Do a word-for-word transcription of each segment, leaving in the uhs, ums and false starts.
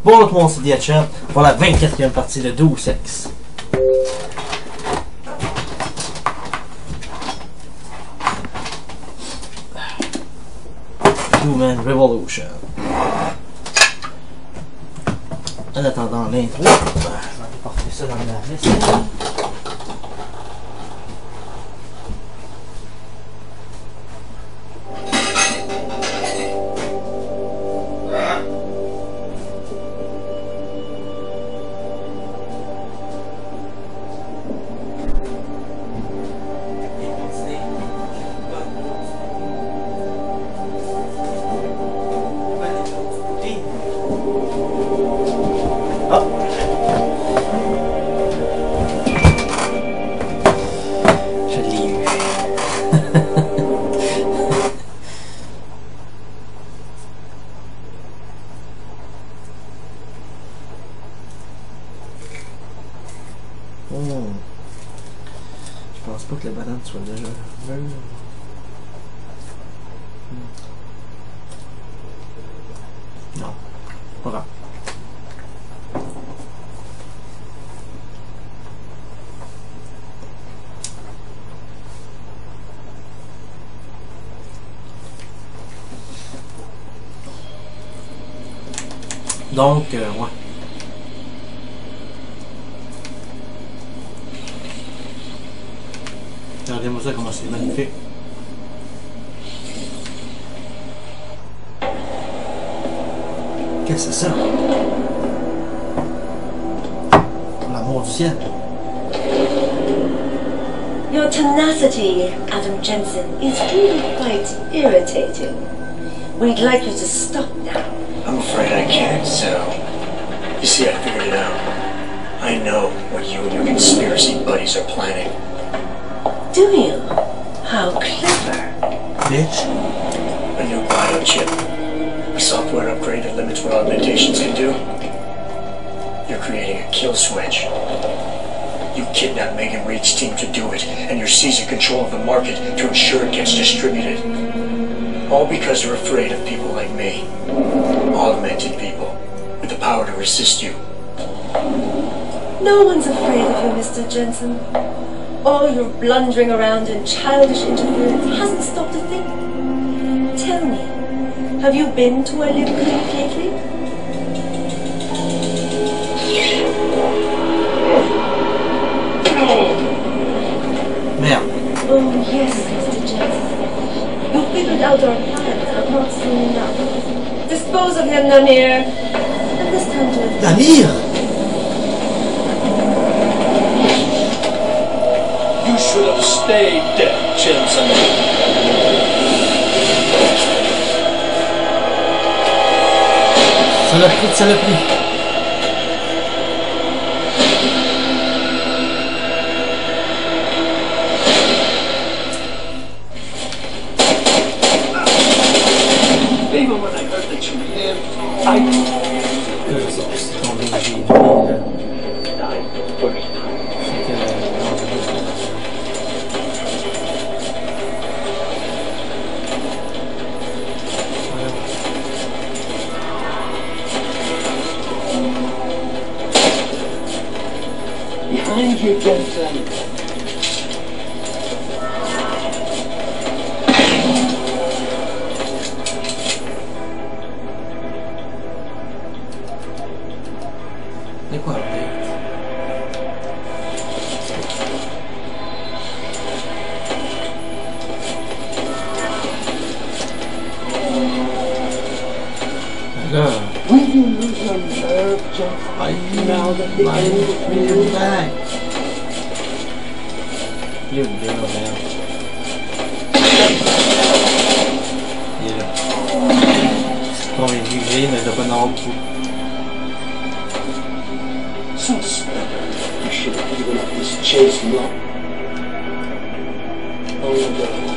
Bonjour tout le monde, c'est Diachat pour la vingt-quatrième partie de Deus Ex. Human Revolution. En attendant l'intro, je vais porter ça dans la vaisselle. Soit déjà mûr. Non, pas grave. Donc, euh, ouais. Regardez-moi ça, comment c'est magnifique. Qu'est-ce que c'est ça? Pour l'amour du ciel. Your tenacity, Adam Jensen, is really quite irritating. We'd like you to stop now. I'm afraid I can't, so... You see, I figured it out. I know what you and your conspiracy buddies are planning. Do you? How clever. Bitch. A new biochip. A software upgrade that limits what augmentations can do. You're creating a kill switch. You kidnapped Megan Reed's team to do it, and you're seizing control of the market to ensure it gets distributed. All because you're afraid of people like me. Augmented people. With the power to resist you. No one's afraid of you, Mister Jensen. All your blundering around and childish interference hasn't stopped a thing. Tell me, have you been to a live clinic lately? Merde. Oh yes, Mister Jensen. You figured out our plans, but not soon enough. Dispose of him, Namir. And this time to it. Namir! You should have stayed dead, Jensen. Ça l'a pris, ça l'a pris. Even when I heard that you lived, I... C'est tombé, j'ai vu. died the first time. Behind you, Jensen. C'est quoi, update? Là. Will you lose your nerve, Jensen? I Now that the end is feel back. You do now. Il est là. Bon, il est gris, mais il doit pas en avoir beaucoup. So stubborn. I should have given up this chase long. Oh no.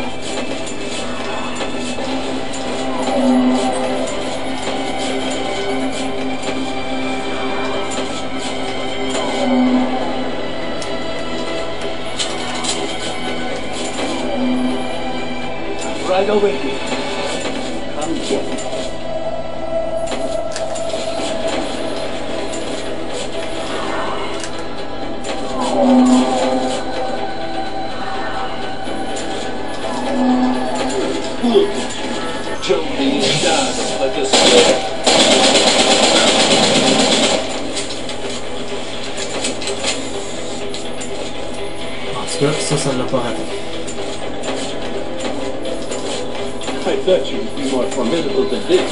Right over here. Come get me. ça, ça l'a pas raté. I thought you'd be more formidable than this.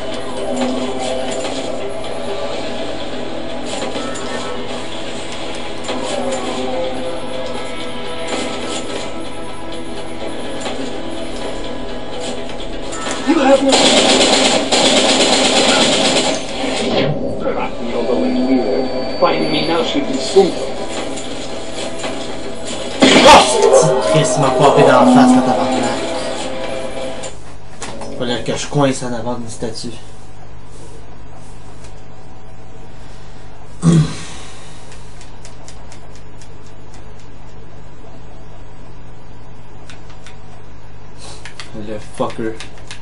You have no... Rocking although it's weird. Finding me now should be simple. Oh! Chris m'a popé dans la face, le tabarnak. Faut dire que je coince en avant d'une statue. Le fucker.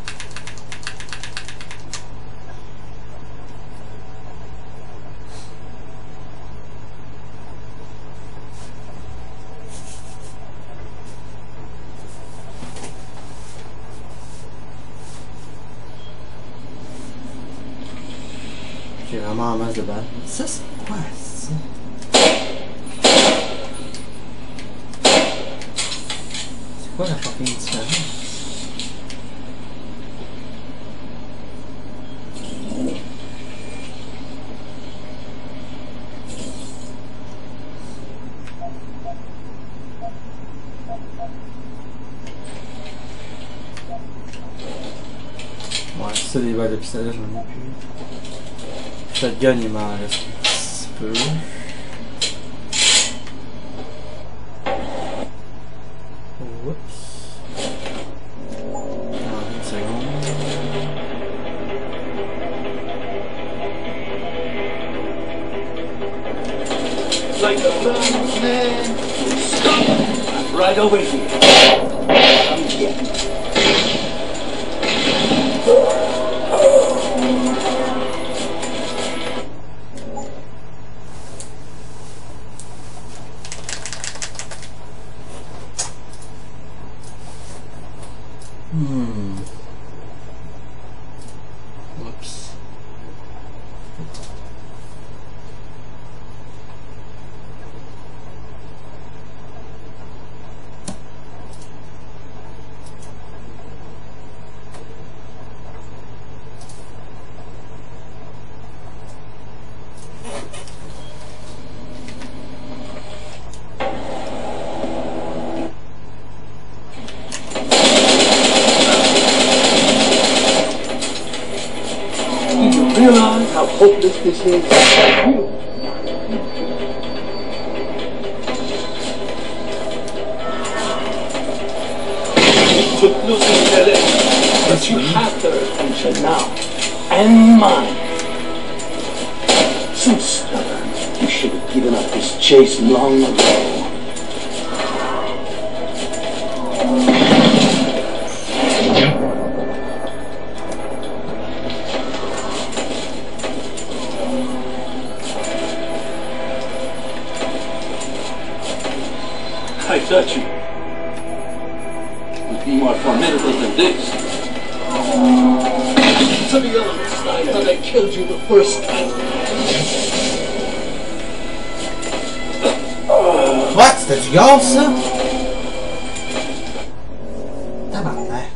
J'ai vraiment en masse de balles. Ça, c'est quoi ça? C'est quoi la fucking différence? Ouais, ça, des balles de pistolet, j'en ai plus. Shotgun, il m'en reste un petit peu. Oups. Attends une seconde. Like a man, stop right over here. Come get me. Hmm. Whoops. Realize how hopeless this is? It took losing Derek, but you have their attention now, and mine. So stubborn, you should have given up this chase long ago. I thought you would be more formidable than this. To be honest, I thought I killed you the first time. What? C'était du gaz, ça? Tabarnak.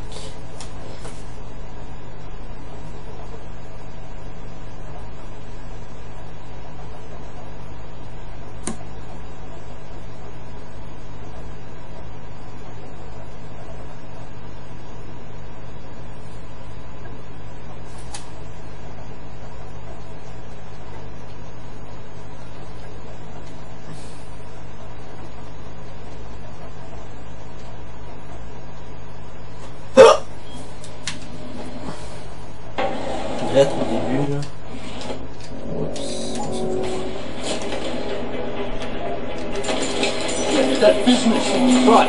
Direct au début, là. Oups. That business right.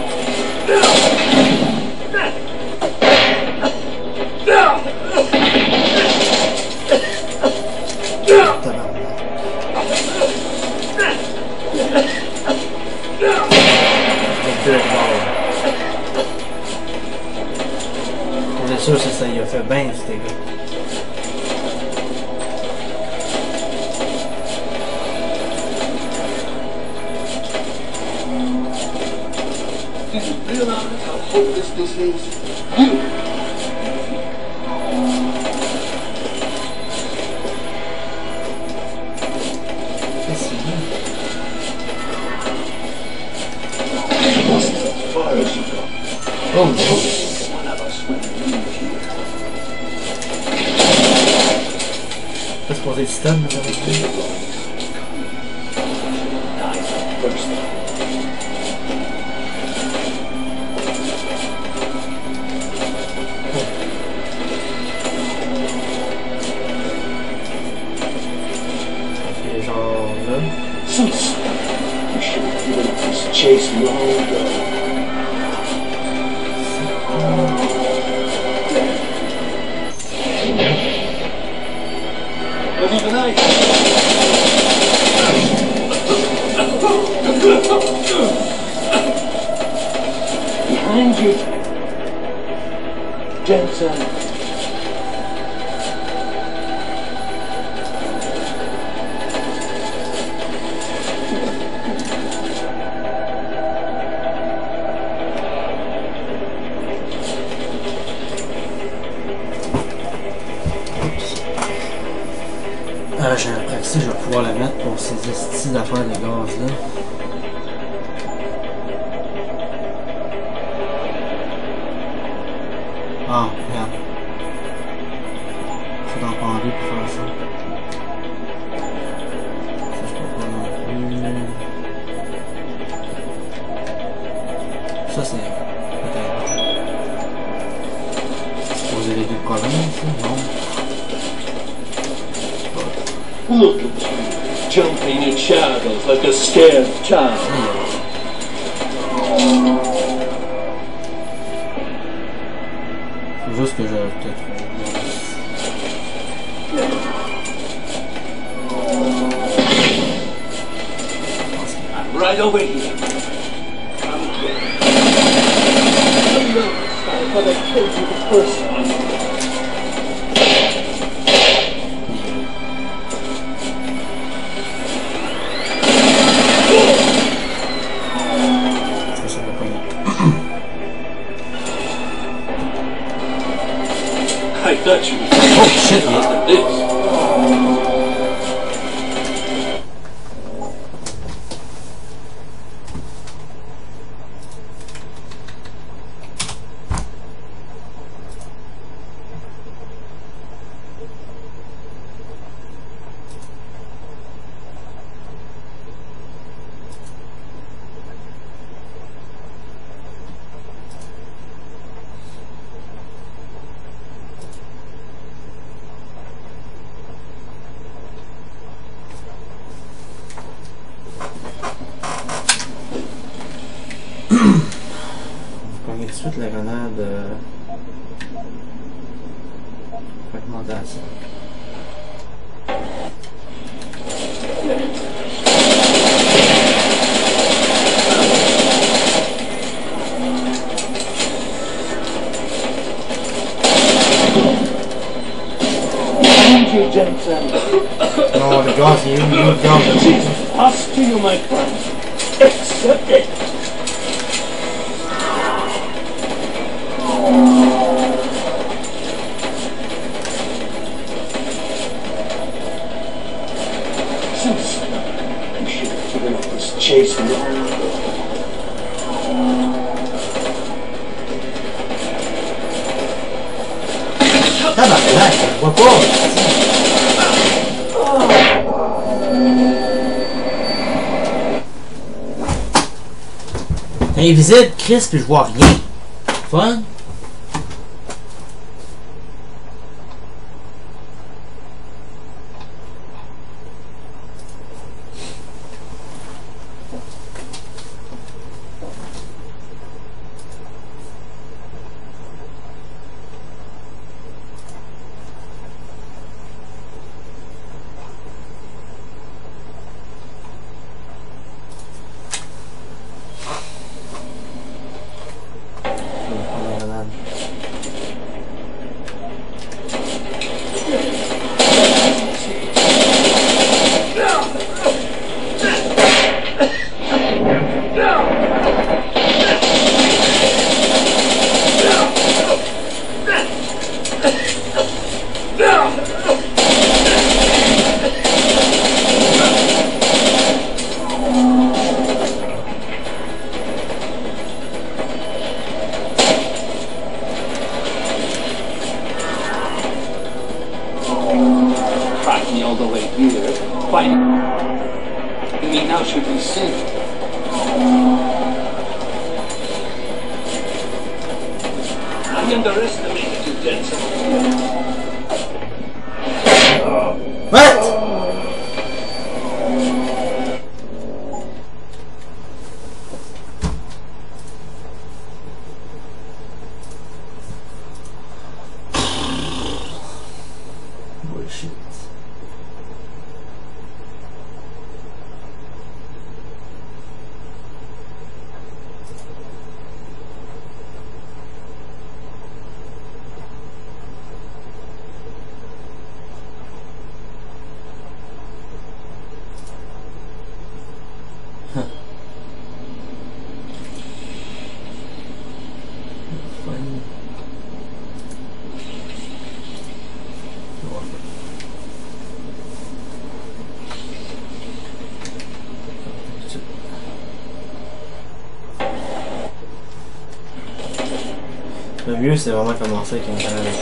C'est sûr que ça y a fait bien, ces gars. Did you realize how hopeless this is? You. As far as you go. Oh no! One of us will leave here. C'est pour des stuns, malheureusement. Dies first. Ok, genre là. Since you should have given up this chase long ago. But even I. Behind you, Jensen. Euh, j'ai après que ça, je vais pouvoir la mettre pour ces estis d'affaires de gaz là. Ah, merde. Faut d'en prendre envie pour faire ça. Ça, je peux pas non plus. Ça, c'est peut-être. C'est poser les deux problèmes, ça? Non. Look at you, jumping in shadows like a scared child. Faut juste que je peut-être. I'm right over here. Come here. I thought I killed you the first time. I thought you would Oh shit, yeah. after this. Pogner tout de suite la grenade euh... fragmentation. Thank you, Jensen. Non, le gaz, il est où? Le gaz, Jesus, pass to you, my friend. Accept it. Since you should have given up this chase long ago. tabarnak, je vois pas! Invisible, Chris, puis je vois rien. Fun? year, finding me now should be sin. I underestimated you, Jensen. What? Bullshit. Funny. Le mieux, c'est vraiment commencer avec une canne avec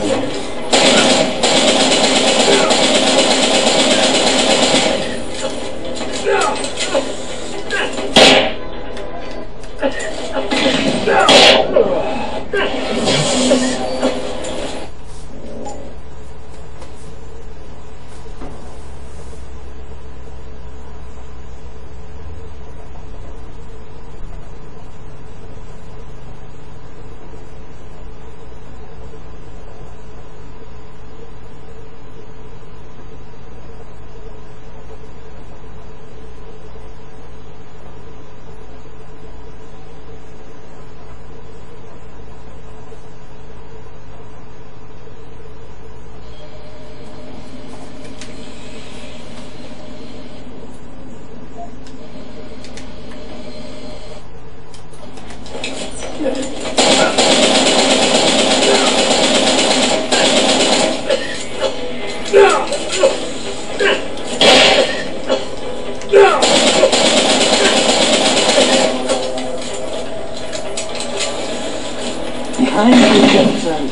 Behind you, Jensen.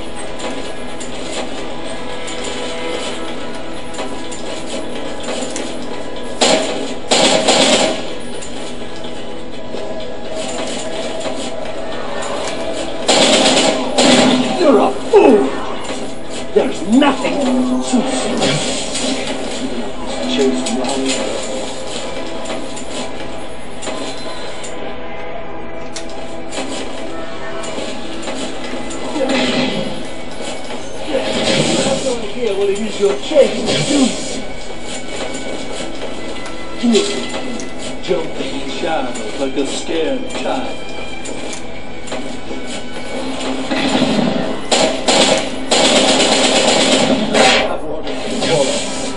You're a fool! There's nothing so serious. Chase around. Here, will use your chase to do jumping in shadows like a scared child. I've wanted to follow.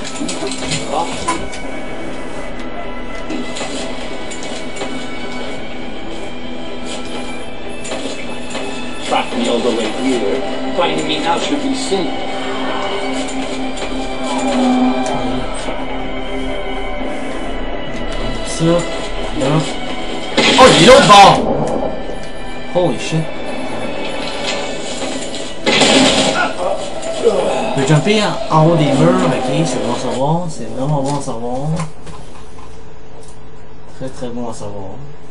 Track me all the way here. Finding me now should be sin. Ça, là. Oh, il est l'autre bord! Holy shit. Je peux jumper en, en haut des murs, ok, c'est bon à savoir, c'est vraiment bon à savoir. Très très bon à savoir.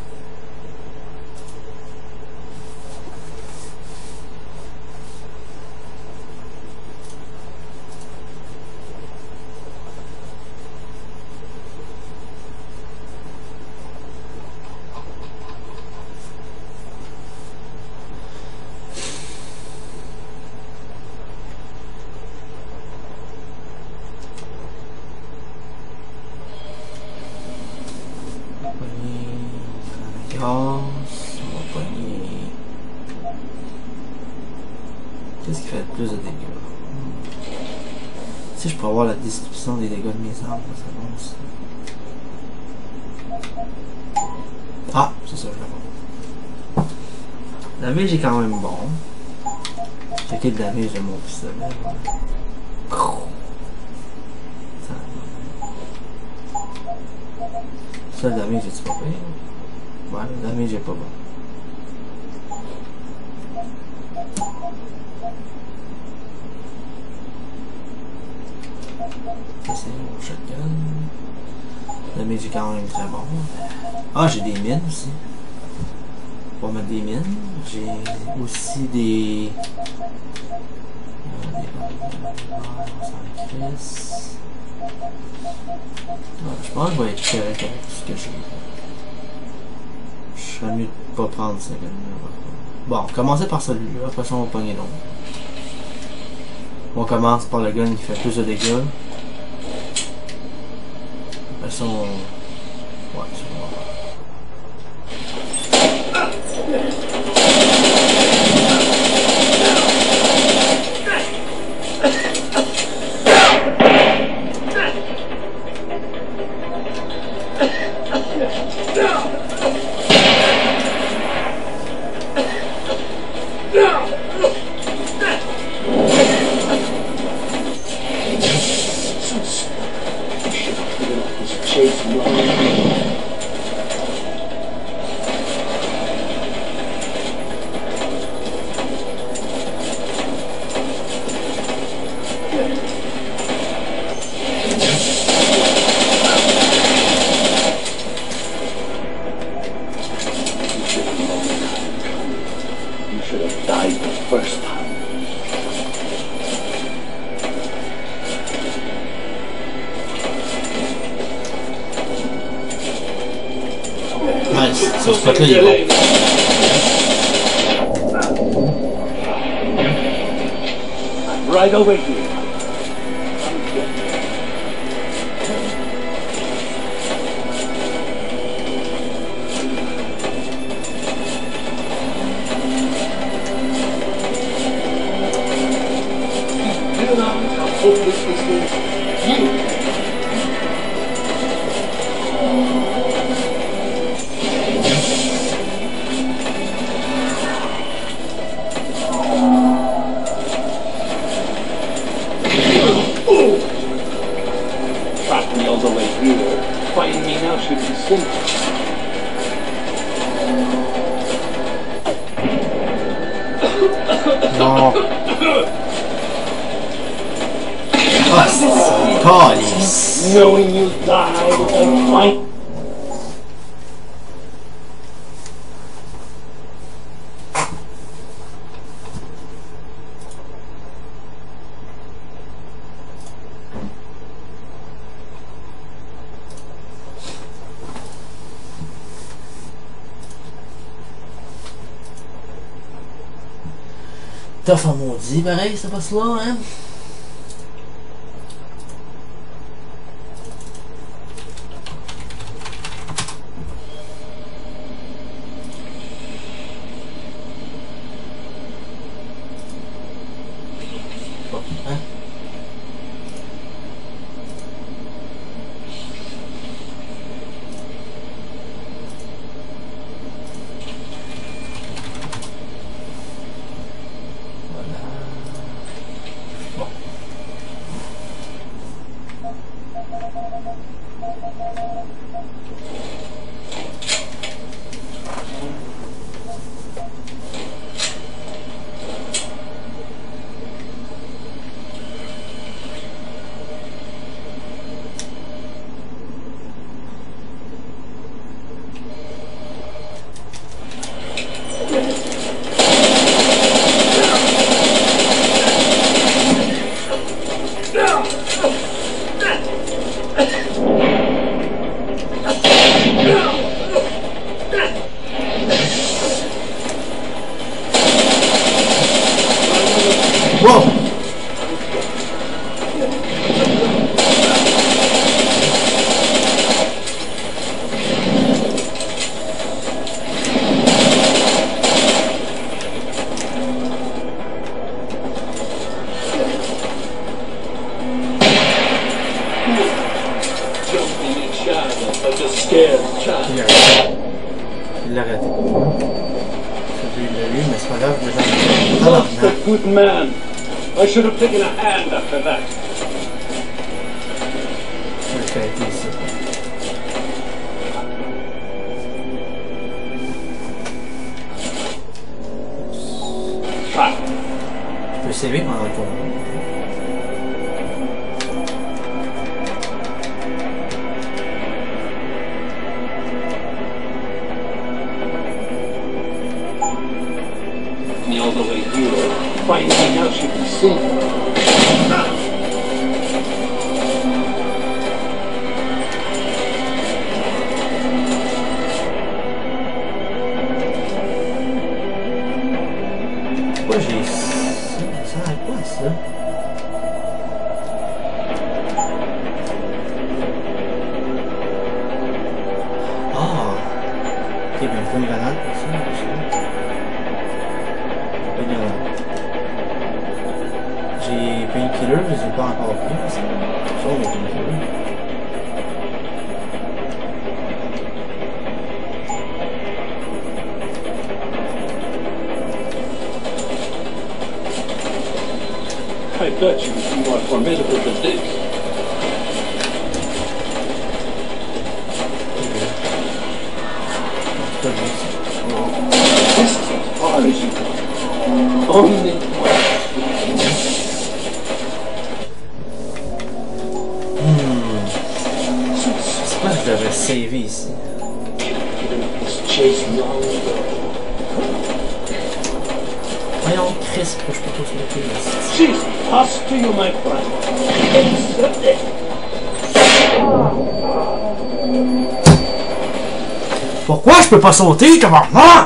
Qu'est-ce qui fait plus de dégâts? Si je peux avoir la description des dégâts de mes armes, ça serait bon aussi. Ah, c'est ça, je l'ai. Le damage est quand même bon. Checker le damage de mon pistolet. Ça, le damage est-tu pas pire? Ouais, le damage est pas bon. Ça c'est mon shotgun. Le mage est quand même très bon. Ah, j'ai des mines aussi. On va mettre des mines. J'ai aussi des... Euh, des... On s'en crisse. Ouais, je pense que je vais être correct avec tout ce que j'ai. Je serais mieux de pas prendre ça. Bon, commencer par celui-là, après ça on va pogner l'autre. On commence par le gun qui fait plus de dégâts. Après ça on... Ouais, c'est bon. So quickly you go. Right over here. You know how hopeless this is. You. Track me all the way here. Find me now should be simple. No. Oh, police. Knowing you died on my... Tough en maudit, pareil, ça passe là, hein? Bon, hein? Whoa! Jumping in shadow like a scared child. Il l'a raté. Il l'a eu, mais c'est pas grave, je vais Just a good man. I should have taken a hand after that. Je vais arrêter ici. Trap. Je peux saver pendant le tour. finding out she can see. Pourquoi j'ai ça? Ça sert à quoi ça? Ah! Ok, ben il faut une grenade pour ça, aussi. Et bien, j'ai painkiller, je les ai pas encore pris, ça. Ça, on est painkiller. I bet you would be more formidable than this. This is as far as you go. Only one. Hmm. C'est pas que je devrais saver ici. This chase long ago. Voyons, Chris, pourquoi je peux pas se mettre là? She's lost to you, my friend. Accept it. Pourquoi je peux pas sauter, tabarnak?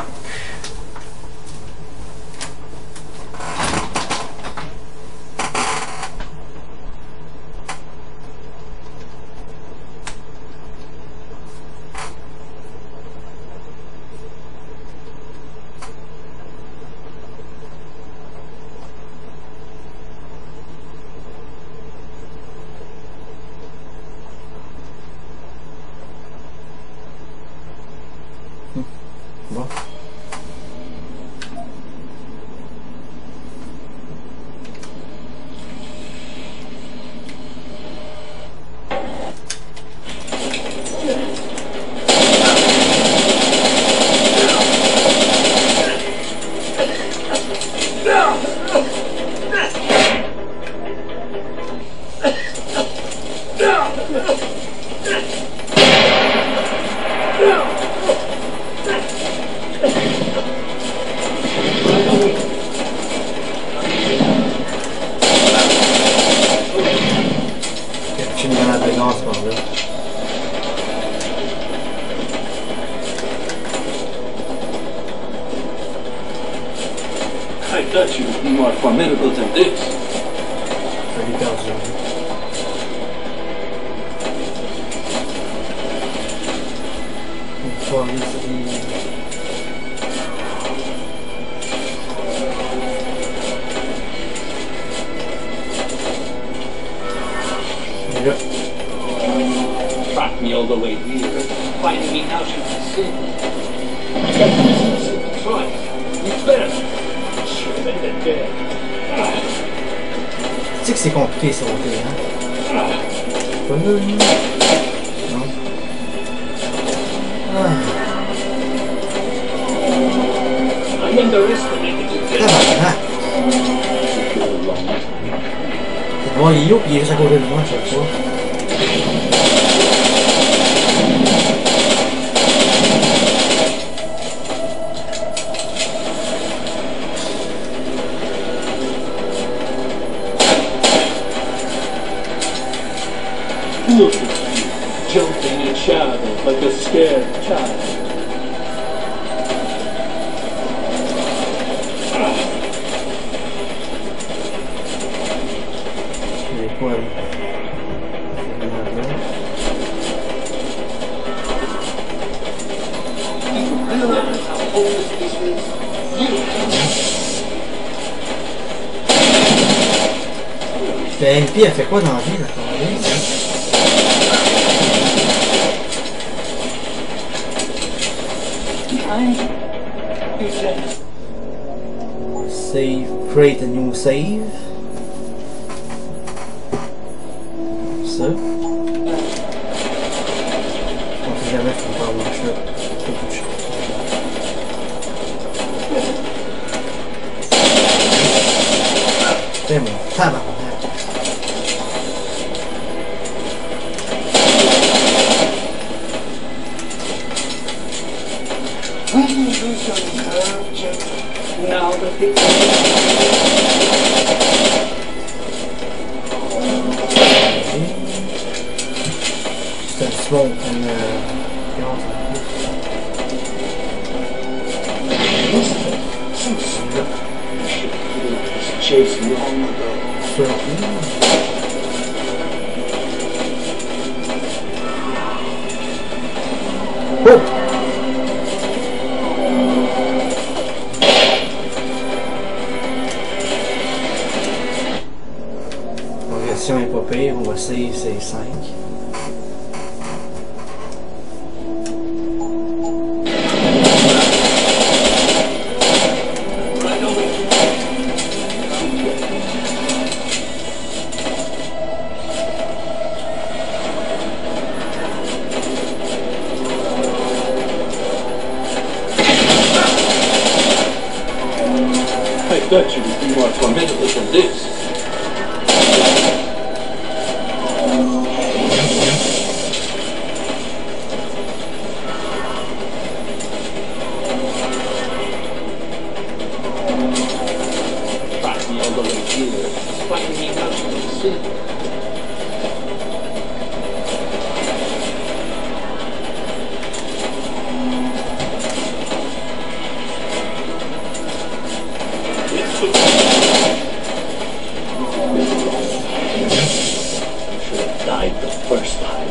Bon. J'ai une grenade de gaz par là. I thought you would be more formidable than this. Je l'ai perdu. Il faut aller ici. Et là. Tracked me all the way here, finding me now she can see. Try. You better. Should have been dead. Tu sais que c'est compliqué sauter, hein? Pas là, lui. Non. Ah. I underestimated you there. Tabarnak! Bon, il est où? Il est juste à côté de moi à chaque fois. Look at you, jumping in shadows like a scared child. Il est quoi, là? You realize how hopeless this is? You La M P, elle fait quoi dans la vie, là? behind you. You said, Save, create a new save. Ça. On sait jamais si on peut avoir un shot. Beaucoup de shot. C'est mon tabarnak. when you lose your nerve, Jim, now that the Just a smoke and uh, chased long ago. Oh! Progression est pas pire, on va save ces cinq. I bet you would be more formidable than this. Brought me all the way here, fighting me out of the sin. Died the first time.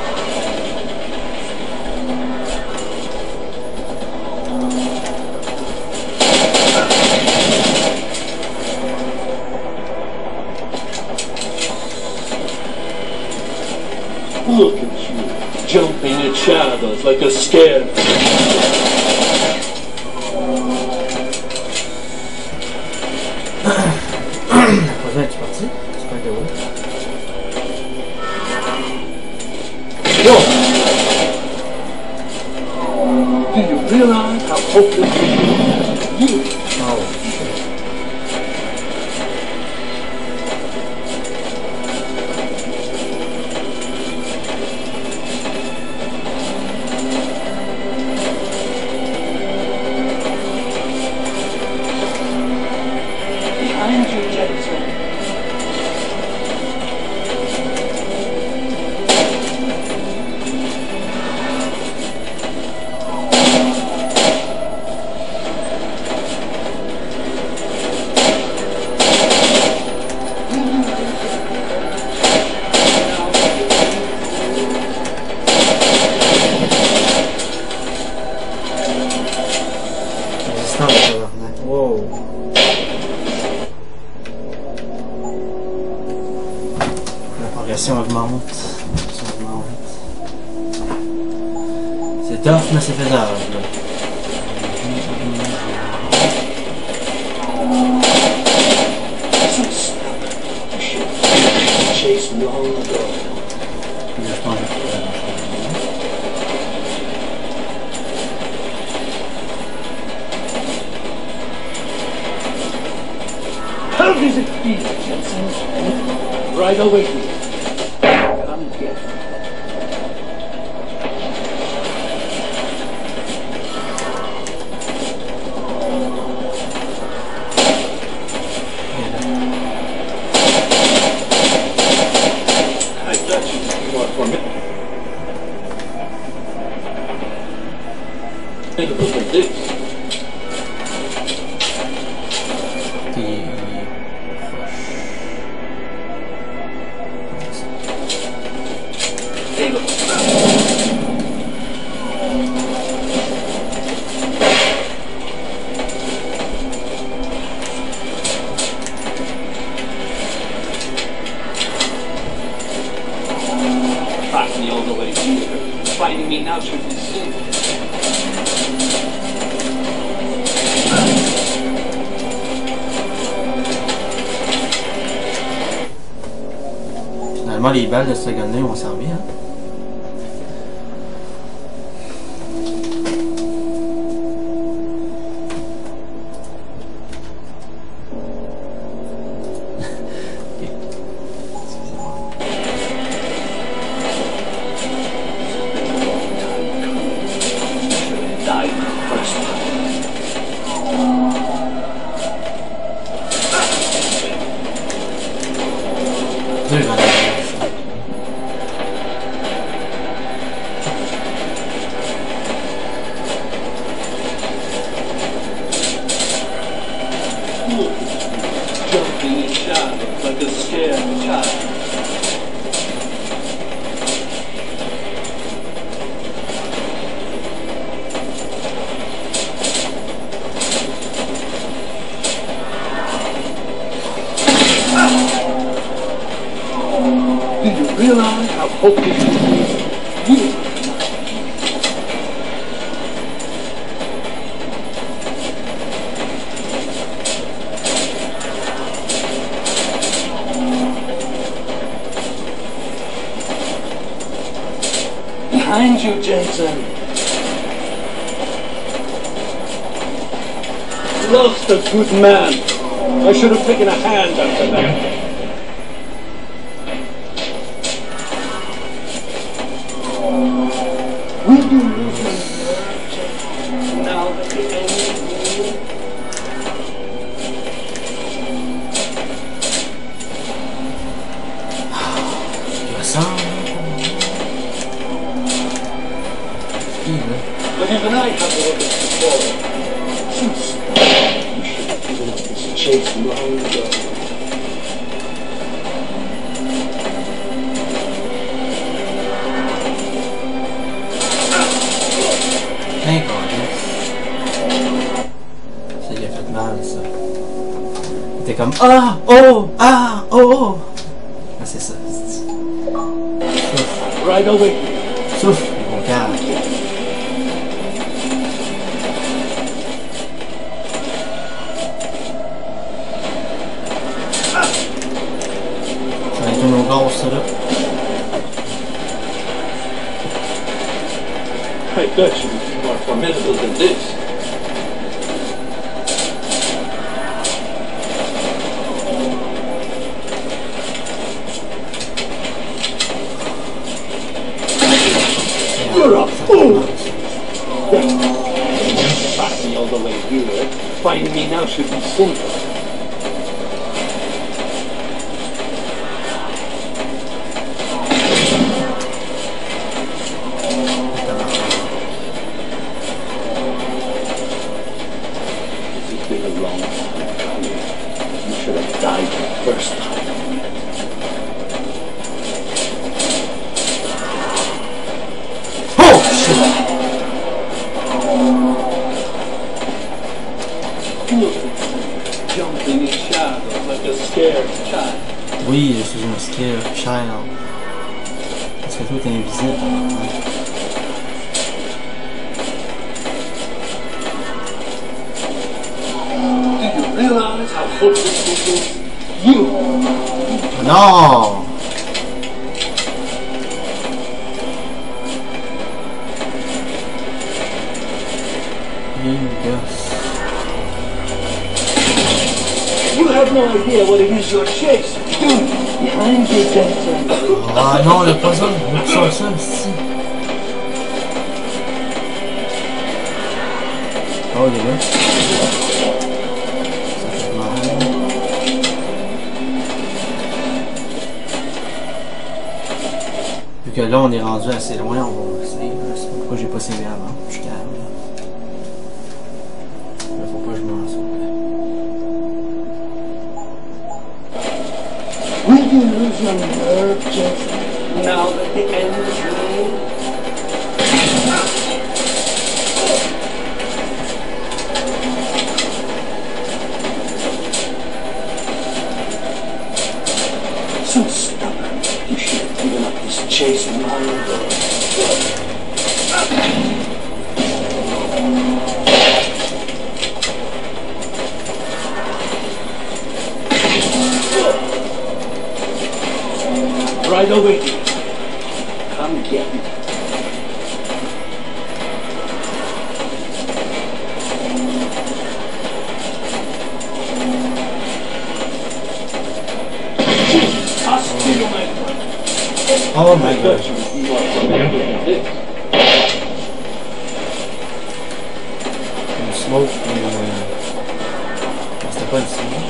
Look at you, jumping at shadows like a scared. Prochain, tu es parti? J'espère que oui. Yo! Do you realize how hopeless you are? You Oh, behind you, Jensen. résistant le tabarnak. Wow. La progression augmente. Ça augmente. C'est tough, mais c'est faisable. Chased long ago. Puis là, je pense que je vais faire la chose. How does it feel, Jensen? Right away here. Come get me. I got you. You are for me. Think of it like this. Puis... Hey, look. Brought me all the way here, fighting me now should be sin. Finalement, les balles de ce gun-là vont servir. Hein? Ok. Excusez-moi. Died the first time. hope this will be you. Behind you, Jensen. Lost a good man. I should have taken a hand after that. Will you lose your nerve, Jensen, now that the end is near? But even I have to look at the ball. Since you should have given up this chase long ago. Hey, gorgeous. Ça lui a fait mal, ça. Il était comme ah, oh, ah, oh. Ah, c'est ça. Souffle. Right away. Souffle, mon cœur. Ça va être une grosse, ça, là. I bet you it's more formidable than this. You're a fool! Passing all the way here, finding me now should be simple. First time. Oh shit! Look, jumping in shadows like a scared child. Oui, je suis un scared child. Parce que tout est invisible. Do you realize how hopeless this is? You! Non! Yes. You have no idea what it is you're chasing. Dude, behind you, Jensen. Ah non, le poison, le poison, ça, si. Oh, il est là. Vu que là, on est rendu assez loin, on va essayer. Je sais pas pourquoi j'ai pas sévé avant. Je suis calme. Mais faut pas que je me lance. Will you lose your nerve, Jensen, now that the end is near? So stubborn. You should have given up this chase long ago. Right away. Come get me. Oh my god. Une smoke, une... C'était pas une smoke.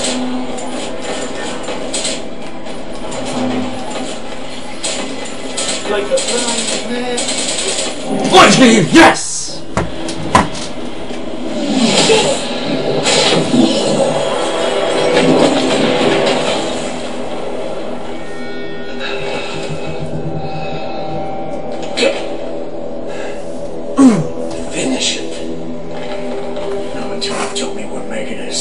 Like a blind man. Punch me! Yes! Finish it. Now until you tell me what Megan is.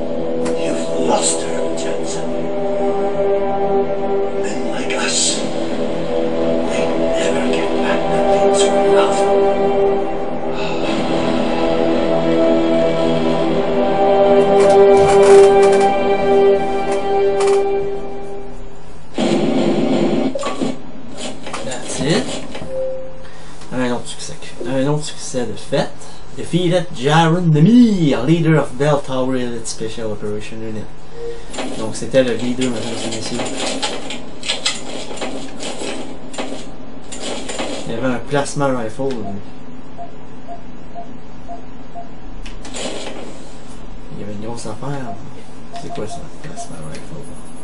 You've lost her, Jensen. Men like us that's it. Un autre succès. Un autre succès de fait. Defeated Jaron Nemir, leader of Bell Tower Elite Special Operation Unit. Donc c'était le leader, mesdames et messieurs. Il y avait un plasma rifle. Il y avait une grosse affaire. C'est quoi ça, plasma rifle?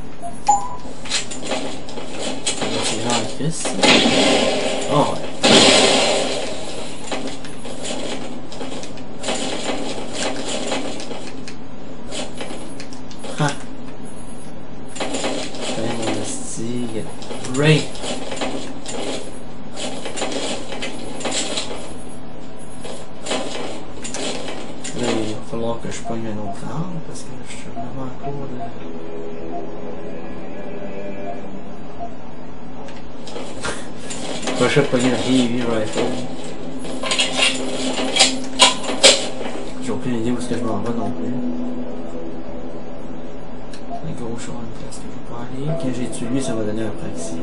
C'est grand Chris. Oh ouais. Ah. Great. Là, il va falloir que je pogne un autre arme parce que je suis vraiment en cours de... Je vais pogner la heavy rifle. J'ai aucune idée où est-ce que je m'en vais non plus. La gauche, on place que je peux pas aller. Quand j'ai tué lui, ça m'a donné un praxi.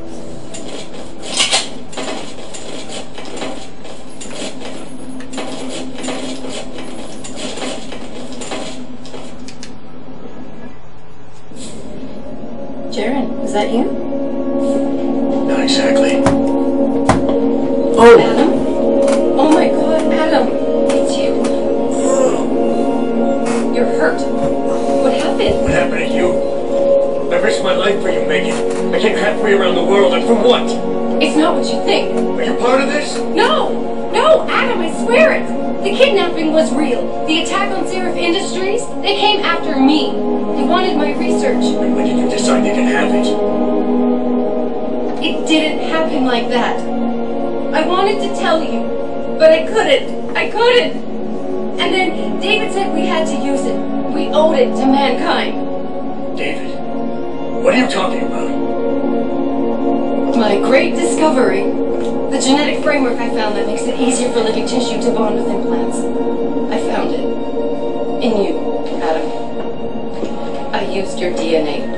Jaren, is that you? Not exactly. Oh! Adam? Oh my god, Adam! It's you. You're hurt. What happened? What happened to you? I risked my life for you, Megan. I came halfway around the world, and for what? It's not what you think. Are you part of this? No! No, Adam, I swear it! The kidnapping was real. The attack on Seraph Industries, they came after me. They wanted my research. When, when did you decide they could have it? It didn't happen like that. I wanted to tell you, but I couldn't. I couldn't. And then David said we had to use it. We owed it to mankind. David? What are you talking about? My great discovery. The genetic framework I found that makes it easier for living tissue to bond with implants. I found it. In you, Adam. I used your D N A.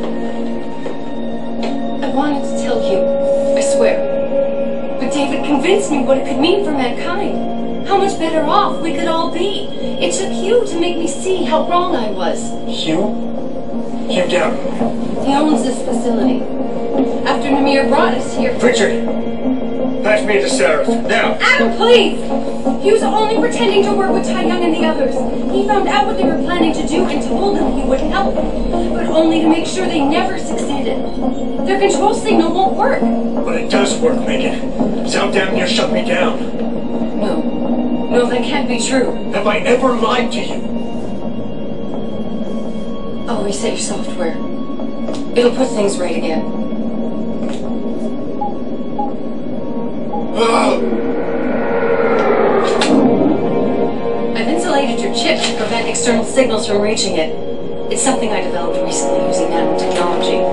I wanted to tell you, I swear. But David convinced me what it could mean for mankind. How much better off we could all be. It took Hugh to make me see how wrong I was. Hugh? Hugh Down. He owns this facility. After Namir brought us here... Richard! Pass me to Seraph, now! Adam, please! He was only pretending to work with Tai Young and the others. He found out what they were planning to do and told them he would help. But only to make sure they never succeeded. Their control signal won't work. But it does work, Megan. Sound damn near shut me down. No. No, that can't be true. Have I ever lied to you? I'll reset your software. It'll put things right again. I've insulated your chip to prevent external signals from reaching it. It's something I developed recently using nanotechnology.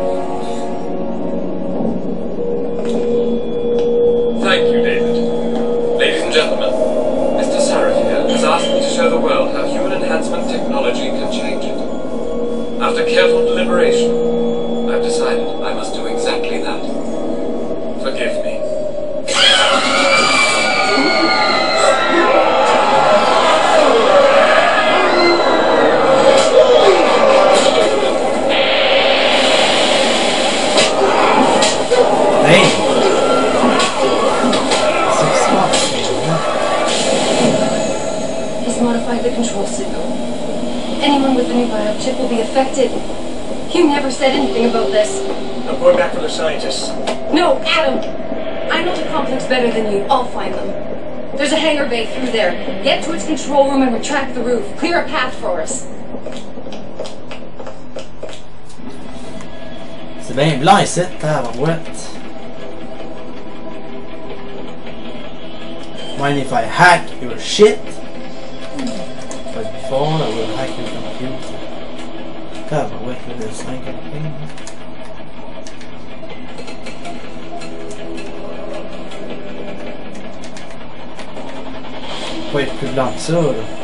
Thank you, David. Ladies and gentlemen, Mister Seraph here has asked me to show the world how human enhancement technology can change it. After careful deliberation, I've decided I must do exactly that. Forgive me. He's modified the control signal. Anyone with the new biochip will be affected. Hugh never said anything about this. I'm going back for the scientists. No, Adam! I know the complex better than you. I'll find them. There's a hangar bay through there. Get to its control room and retract the roof. Clear a path for us. C'est bien blanc ici, tabarouette. Mind if I hack your shit? But before I will hack your computer. Tabarouette, là, le cinq, ok. Pas être plus blanc que ça, là.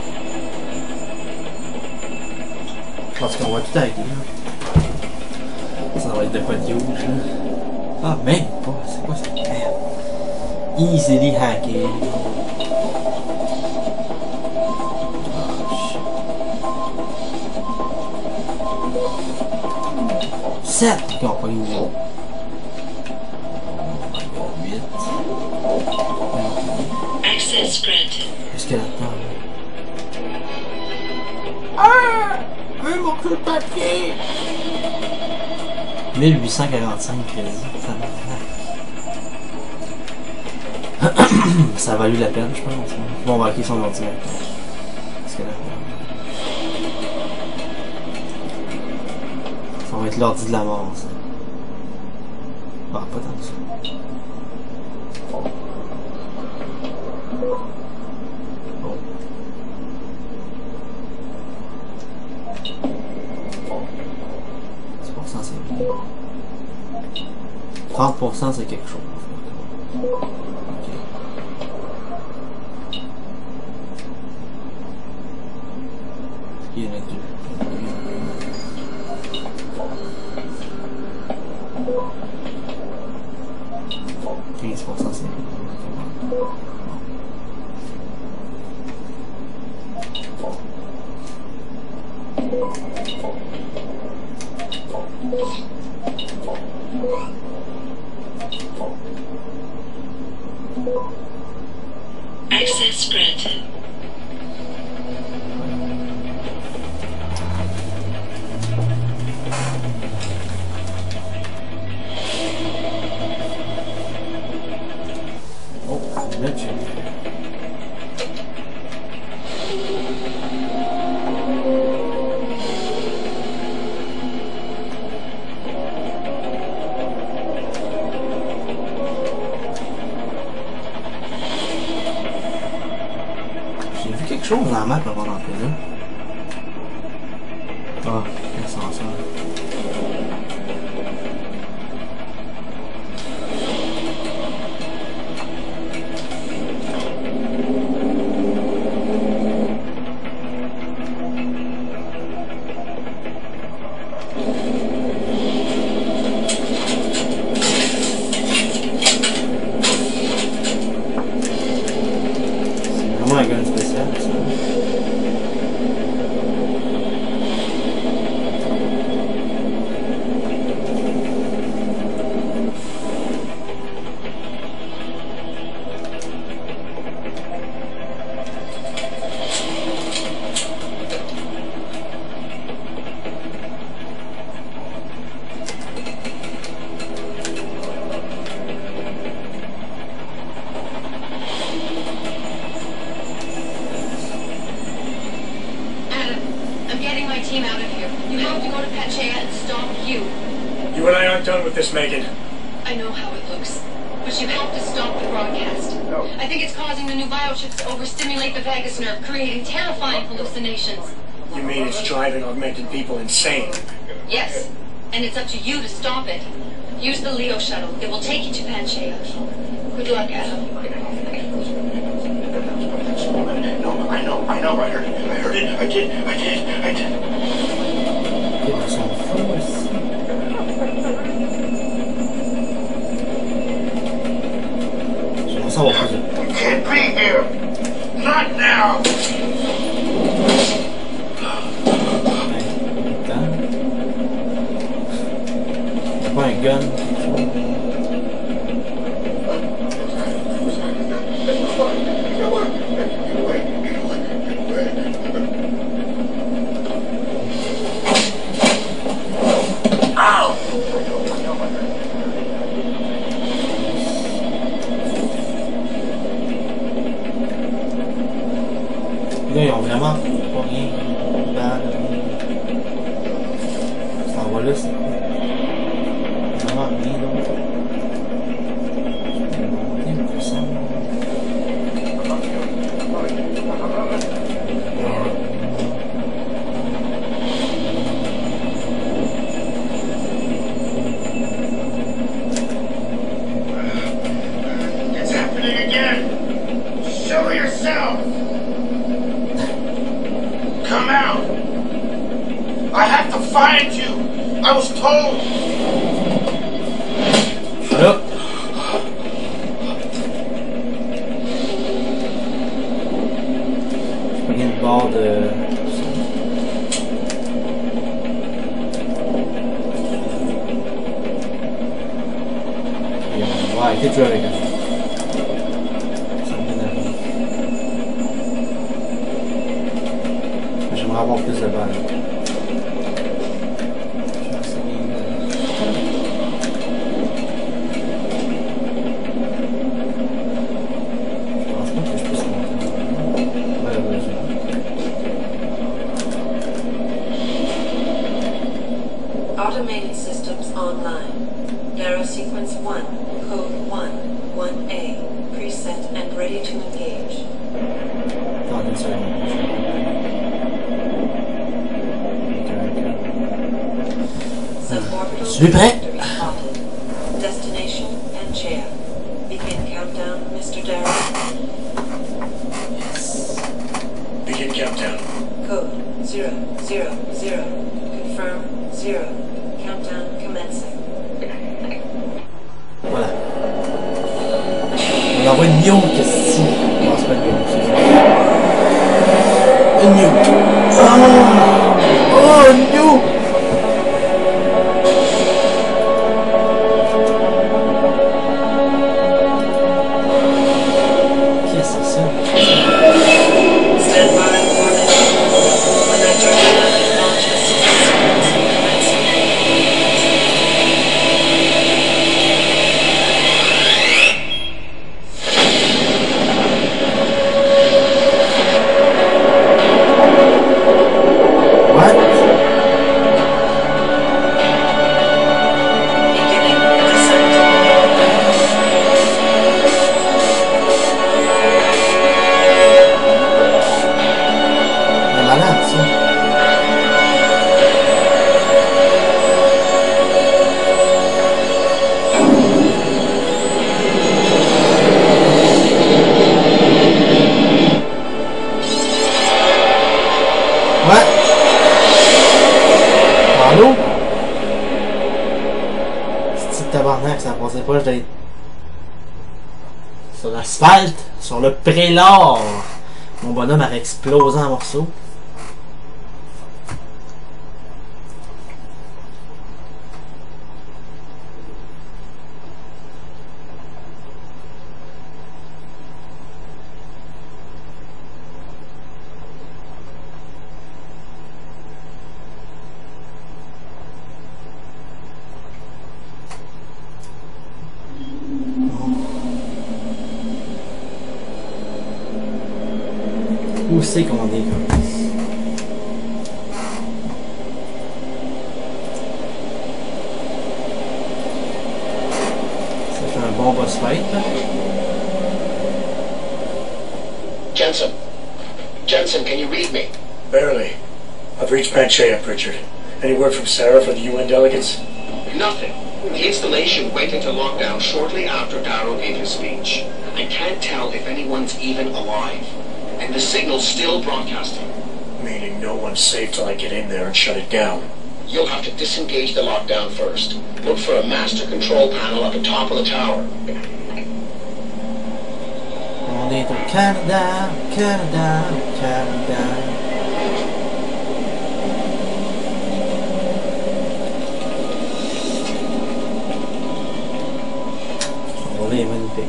Je pense qu'on va tout arrêter, là. Ça va être de quoi de huge, là. Ah, merde, c'est quoi ça? Merde. easily hacké. sept! Ok, on prend une huit. Access granted. Jusqu'à la table. Ah! Un morceau de papier! mille huit cent quarante-cinq crédits. Ça va. Ça a valu la peine, je pense. Bon, on va hacker son ordinateur. Jusqu'à la table. Ça va être l'ordi de la mort, ça. Ah, pas tant que ça. trente pour cent c'est quelque chose. Okay. Il y en a deux. quinze pour cent c'est Access granted. Oh, là tu dans la map avant d'entrer là. Ah, l'ascenseur. C'est vraiment un gun spécial, ça. Team out of here. You have to go to Panchea and stop you. You and I aren't done with this, Megan. I know how it looks, but you have to stop the broadcast. No. I think it's causing the new biochips to overstimulate the vagus nerve, creating terrifying hallucinations. You mean it's driving augmented people insane? Yes, and it's up to you to stop it. Use the Leo shuttle. It will take you to Panchea. Good luck, Adam. No, I know, I know, I heard it. I heard it. I did, I did, I did. Ils sont fous aussi. J'aimerais savoir plus. You can't be here. Not now. Y'a pas un gun? Là, ils ont vraiment pas rien bad. Cet endroit-là, c'est vraiment rien d'autre. Il me semble. It's happening again. Show yourself. Come out! I have to find you! I was told! Shut up! de... On va arrêter de jouer avec elle. Ça m'énerve. J'aimerais avoir plus de balles. Automated systems online. Darrow sequence one, code one, one A, preset and ready to engage. Je suis prêt. Destination and chair. Begin countdown, Mister Darrow. Yes. Begin countdown. Code zero zero zero. Confirm zero. Countdown commencing. Voilà. On envoie une nuke ici. Non, c'est pas une nuke, c'est ça. Une nuke. Oh, oh une nuke. Qu'est-ce que c'est ça? Stand by for mission. When I turn on and launch a sequence commencing. What? Beginning descent. C'est malade, ça. Ouais. Allô? Ce petit tabarnak, ça passait pas d'être sur l'asphalte, sur le prélat. Mon bonhomme aurait explosé en morceaux. Où c'est qu'on est comme c'est un bon boss fight là. Jensen. Jensen, can you read me? Barely. I've reached Panchea, Pritchard. Any word from Sarah for the U N delegates? Nothing. The installation went into lockdown shortly after Darrow gave his speech. I can't tell if anyone's even alive. And the signal's still broadcasting. Meaning no one's safe till I get in there and shut it down. You'll have to disengage the lockdown first. Look for a master control panel at the top of the tower. On est au Canada, au Canada, au Canada. On va les magnifique.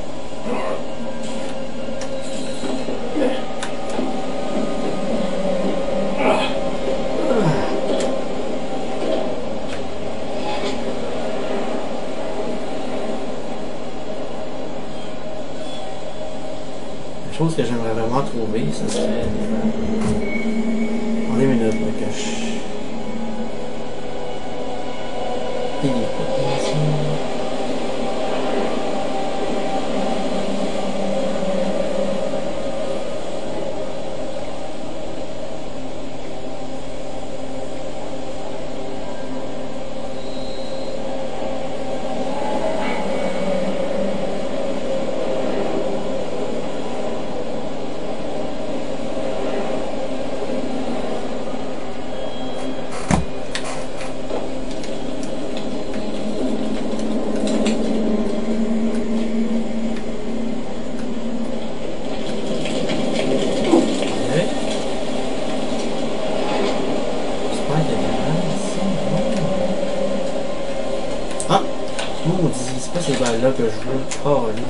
La chose que j'aimerais vraiment trouver, ce serait... On est minutes là, que je... Téléportation. ces balles-là que je veux. Oh, là.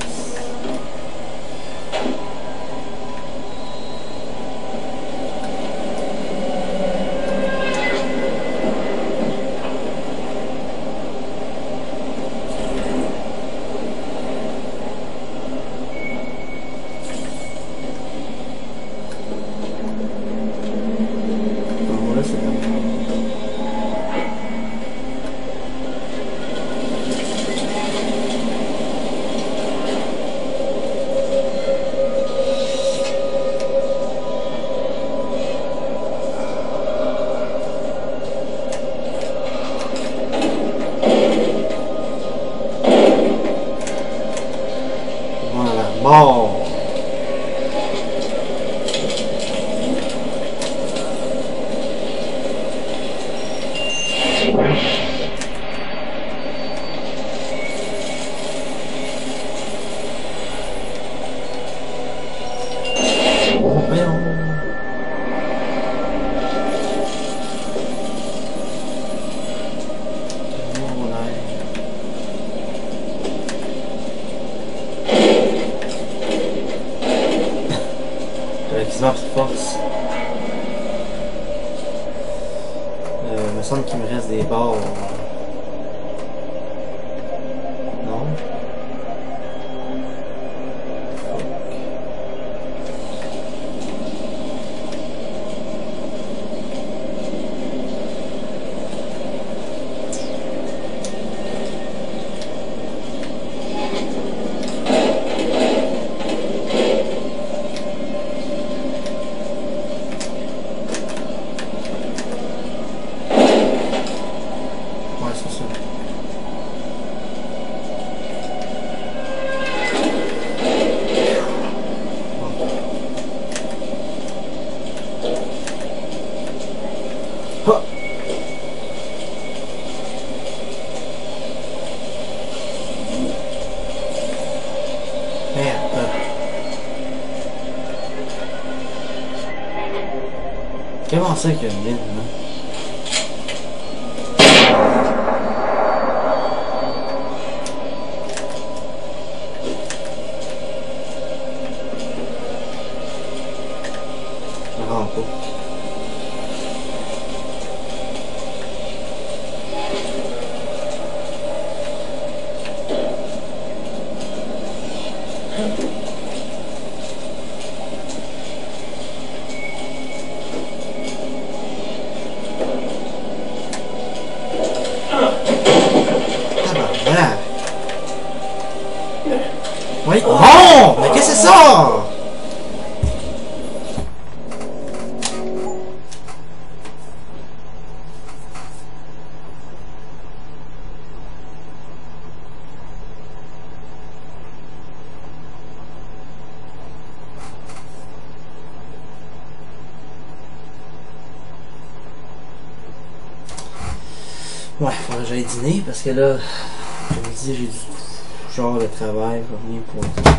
Force. Euh, il me semble qu'il me reste des barres. Non? Comment ça qu'il y a une mine, là? Je rentre pas. Oui. Oh! Mais qu'est-ce que c'est ça? Ouais, faudrait que j'aille dîner parce que là, je me dis, j'ai du genre de travail, revenir pour ça.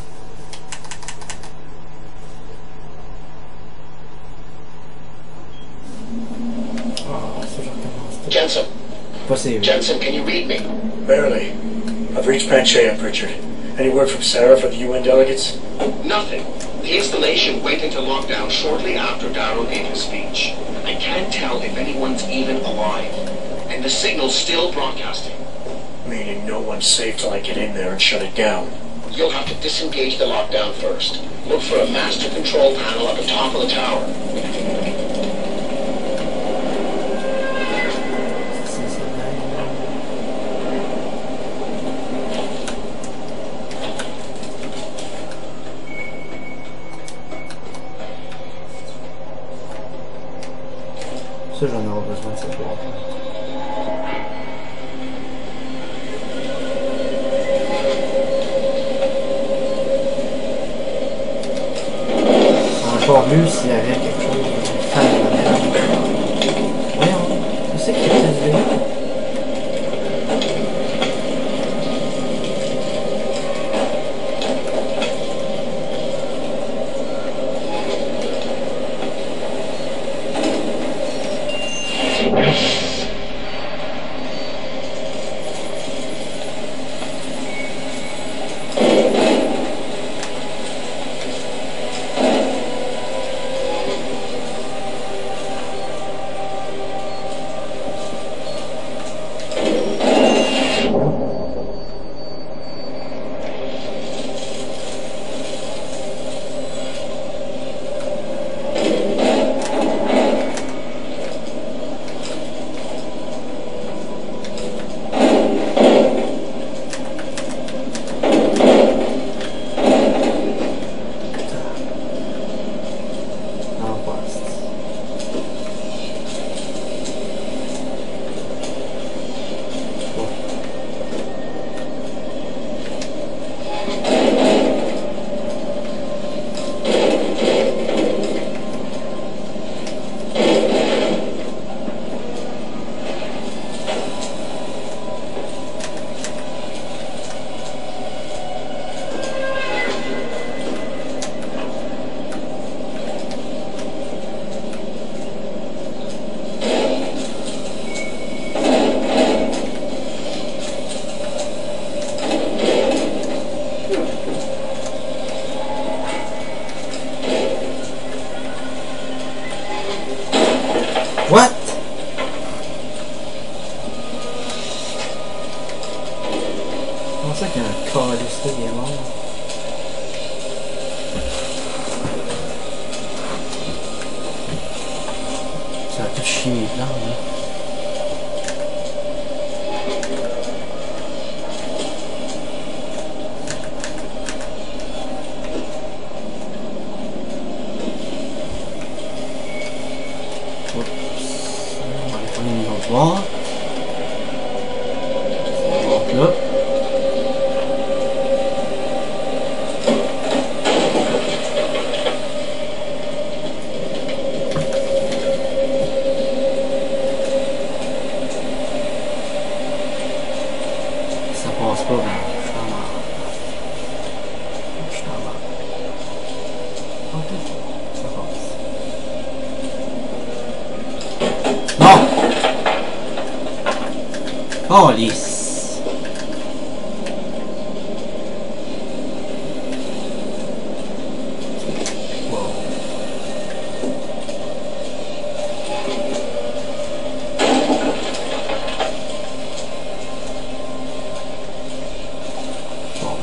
Ah, ça, je recommence. Jensen. Possible. Jensen, can you read me? Barely. I've reached Panchea, Pritchard. Any word from Sarah for the U N delegates? Nothing. The installation went into lockdown shortly after Darrow gave his speech. I can't tell if anyone's even alive. And the signal's still broadcasting. Meaning no one's safe till I get in there and shut it down. You'll have to disengage the lockdown first. Look for a master control panel at the top of the tower. Ça, j'en aurai besoin de cette boîte. Encore mieux s'il y avait quelque chose de faire de la merde. Voyons, je sais qu'il y a cette vidéo. What? Comment ça qu'il y a un calice là, il est mort? Ça a tout chié les plans, là. Voir. Là. Ça passe pas, ben, je suis en marre. Je suis en marre. Ok, ça passe. Non! Oh, lisse. Wow. Bon.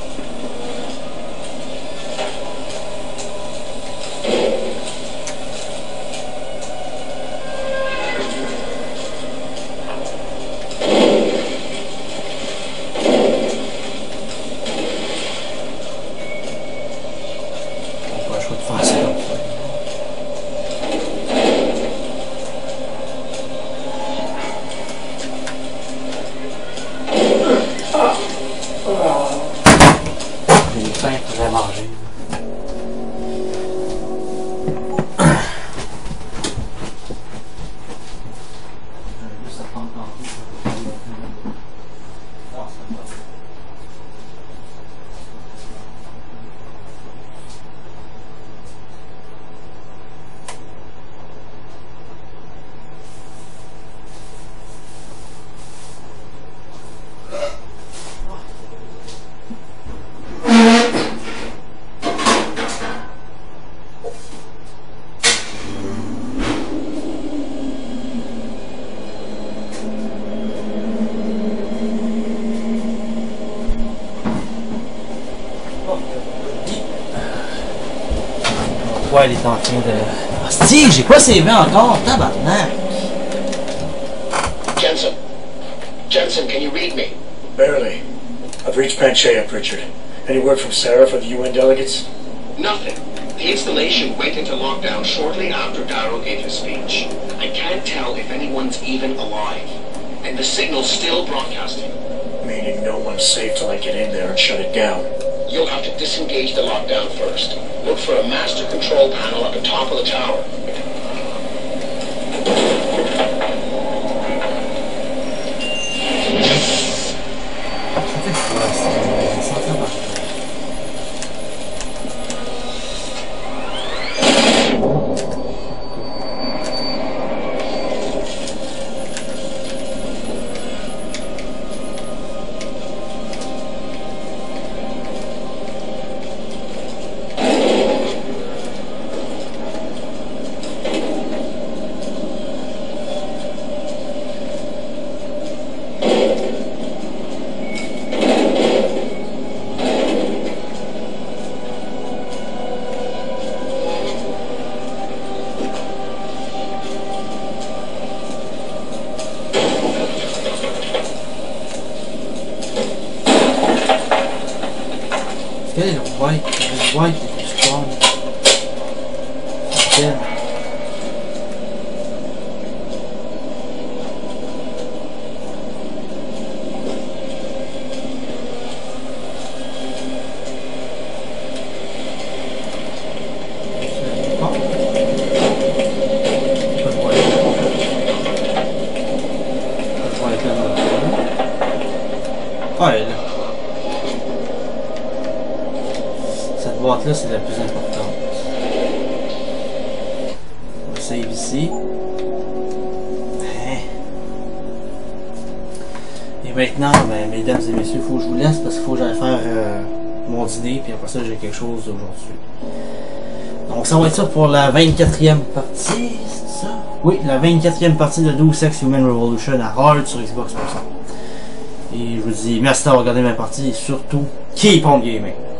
Ouais, il est en train de... Ah, si, j'ai pas ses mains encore, tabarnak! Jensen. Jensen, can you read me? Barely. I've reached Panchea, Richard. Any word from Sarah for the U N delegates? Nothing. The installation went into lockdown shortly after Darrow gave his speech. I can't tell if anyone's even alive. And the signal's still broadcasting. Meaning no one's safe till I get in there and shut it down. You'll have to disengage the lockdown first. Look for a master control panel at the top of the tower. white, it's white, it's strong. Yeah. Ouais, là. Cette boîte-là, c'est la plus importante. On va save ici. Hein. Et maintenant, ben, mesdames et messieurs, il faut que je vous laisse parce qu'il faut que j'aille faire euh, mon dîner, puis après ça, j'ai quelque chose aujourd'hui. Donc, ça va être ça pour la vingt-quatrième partie, c'est ça? Oui, la vingt-quatrième partie de Deus Ex Human Revolution à Hard sur Xbox pour cent. Et je vous dis merci d'avoir regardé ma partie et surtout, keep on gaming!